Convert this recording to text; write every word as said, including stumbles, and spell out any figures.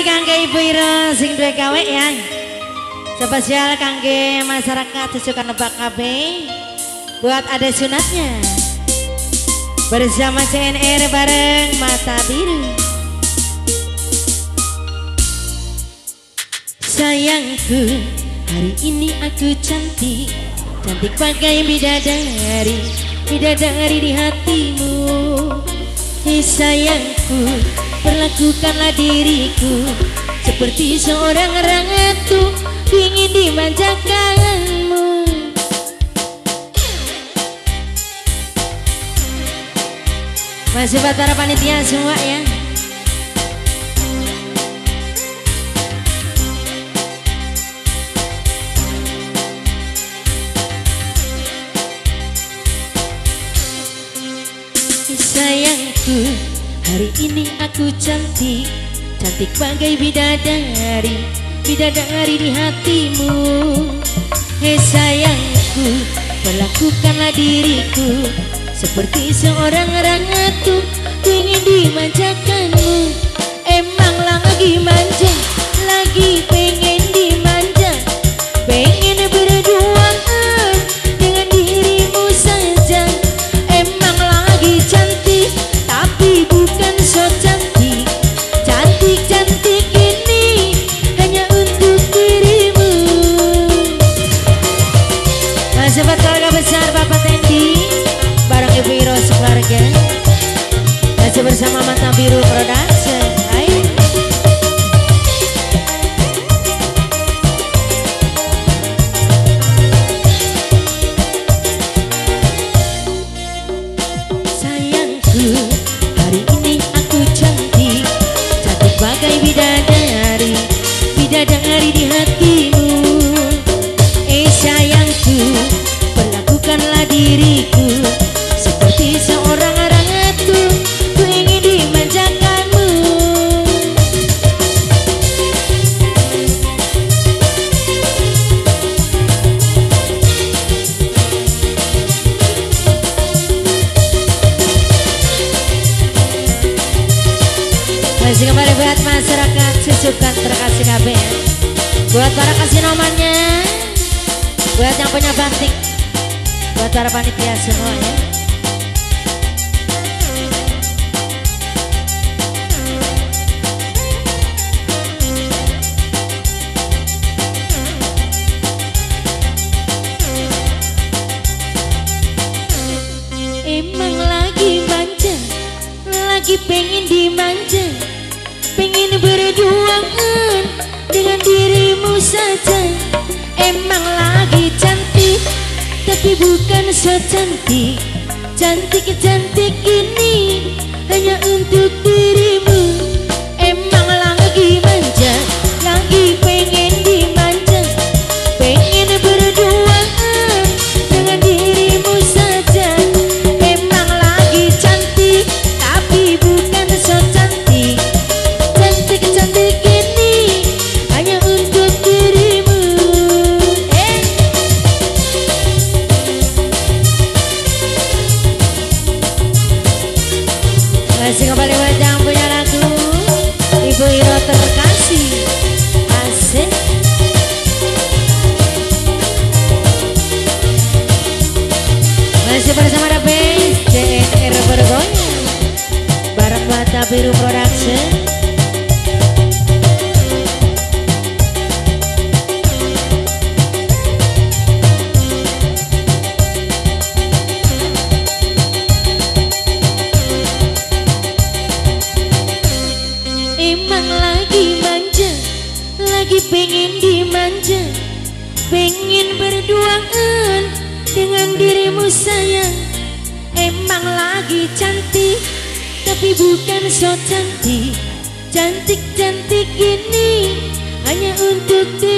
kangge Ibu Ira sing duwe gawe ya. Spesial kangge masyarakat Susukan Lebak K B. Buat ada sunatnya. Bersama C N R bareng Mata Biru. Sayangku, hari ini aku cantik, cantik bagai bidadari, bidadari di hatimu. Hei sayangku, perlakukanlah diriku seperti seorang ratu, ingin dimanjakanmu. Masih buat para panitia semua ya. Sayangku, hari ini aku cantik, cantik bagai bidadari, bidadari di hatimu. Hei sayangku, perlakukanlah diriku seperti seorang ratu, ingin dimanjakanmu. Emang lagi manja, lagi pengen dimanja, pengen berduaan dengan dirimu saja. Emang lagi cantik, tapi bukan so cantik. Cantik-cantik ini hanya untuk dirimu. Masih buat keluarga besar Bapak Tendi bareng Ibu Iro sekeluarga. Masih bersama Mata Biru Production. Ayo. Sayangku, hari ini aku cantik, cantik bagai bidadari, bidadari di hatimu. Eh sayangku, perlakukanlah diriku seperti seorang ratu, ku ingin dimanjakanmu. Masih kembali buat masyarakat Susukan terkasih K B ya. Buat para kasinomannya, buat yang punya batik, buat para panitia semuanya. Emang lagi manja, lagi pengen dimanja, pengen berduaan dengan dirimu saja. Emang lagi cantik, tapi bukan so cantik. Cantik-cantik ini hanya untuk dirimu. Emang lagi manja, lagi pengen dimanja, pengen berduaan dengan dirimu saja. Emang lagi cantik, tapi bukan so cantik. Cantik-cantik ini hanya untuk dirimu. Eh. Masih kembali buat yang punya lagu Ibu Iro terkasih. Asik. Masih bersama The Base C N R bergoyang bareng Mata Biru Production. Emang lagi manja, lagi pengen dimanja, pengen berduaan dengan dirimu sayang. Emang lagi cantik, tapi bukan so cantik. Cantik-cantik ini hanya untuk dirimu.